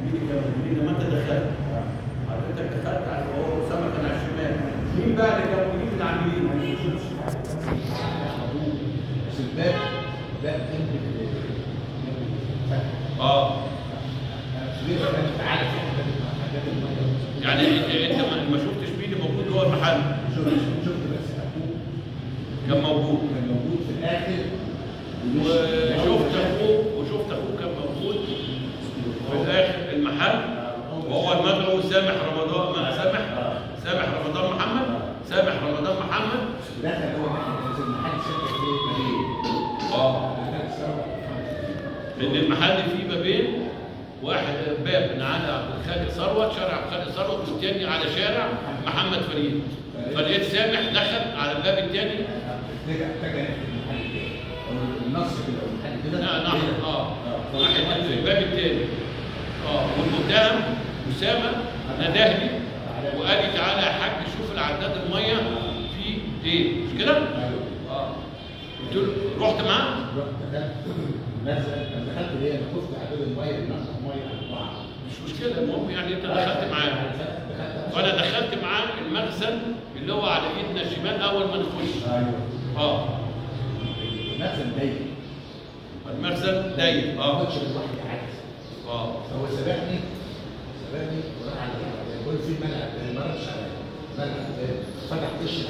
لما انت دخلت حضرتك دخلت على هو اسامه كان على الشمال، مين بقى اللي كانوا موجودين من على اليمين؟ بس الباب ده جنب يعني انت ما شفتش مين اللي موجود جوه المحل؟ شفت بس اخوه كان موجود في الاخر، وشفت اخوه كان موجود في الاخر المحل، وهو المدعو سامح رمضان محمد دخل هو ناحيه المحل سكه ايه؟ لان المحل فيه بابين، واحد باب من على عبد الخالق ثروت، شارع عبد الخالق ثروت، والثاني على شارع محمد فريد. فلقيت سامح دخل على الباب الثاني، اتجه المحل الثاني النص كده المحل كده ناحيه الباب الثاني. والمتهم اسامه ندهني وقال لي تعالى يا حاج شوف العداد الميه فيه ايه، مش كده؟ قلت له رحت معاه؟ دخلت ليه؟ انا خفت عداد الميه نقص ميه على بعض. مش مشكله، المهم يعني انت دخلت معاه. فانا دخلت معاه المخزن اللي هو على ايدنا الشمال اول ما نخش. ايوه. المخزن ضيق. المخزن ضيق. ما كنتش لوحدي عادي. هو سبقني وراح على يقول في ملعب فتح وش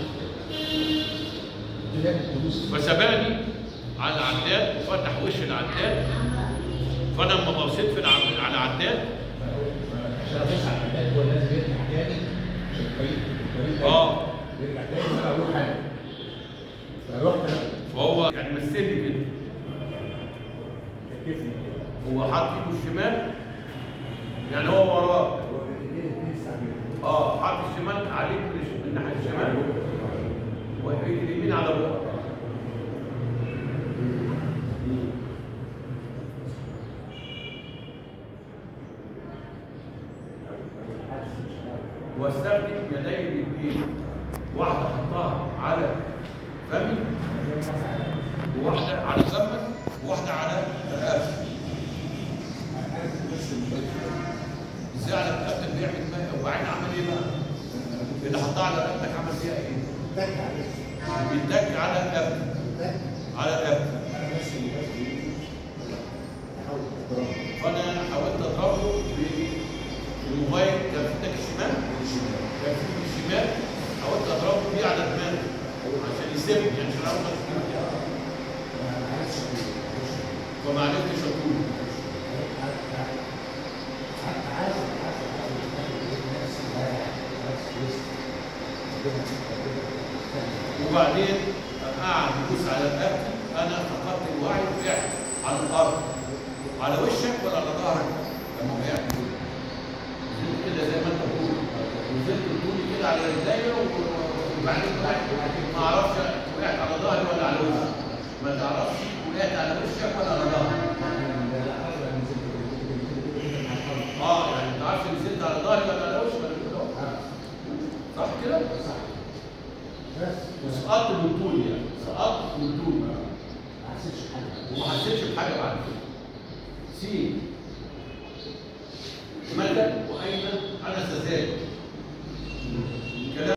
فسبقني على العداد وفتح وش العداد، فانا لما بصيت على العداد عشان ابص على العداد هو لازم يرجع تاني عشان الطريق يرجع تاني وانا اروح انا. فرحت فهو يعني مثلني كده، هو حاط ايده الشمال يعني هو وراه، حط الشمال عليك من ناحيه الشمال وايد اليمين على بقى. واستخدم يدي الاثنين، واحده احطها على فمي وواحده على فمك وواحده على رقبتي. ازاي على رقبتك بيعمل بقى؟ وبعدين عمل ايه بقى؟ اللي حطها على رقبتك عمل فيها ايه؟ بيتك على رقبتك. فانا حاولت اضربه بالموبايل، كان في ايدك الشمال، حاولت اضربه بيه على دماغه عشان يسيبني، يعني عشان اعرف فما عرفتش اقول. وبعدين قعد يبص على رقبتي، انا فقدت الوعي وقعت على الارض. على وشك ولا على ظهرك؟ لما وقعت نزلت كده زي ما انت بتقول، نزلت طولي كده على رجليا وبعدين ما اعرفش وقعت على ظهري ولا على وشي. ما تعرفش وقعت على وشك ولا على ظهرك. يعني ما تعرفش نزلت على ظهري ولا على وشي ولا كده. صح كده؟ صح. وسقطت من طول، يعني سقطت من طول وما حسيتش بحاجه بعد كده. سين مدى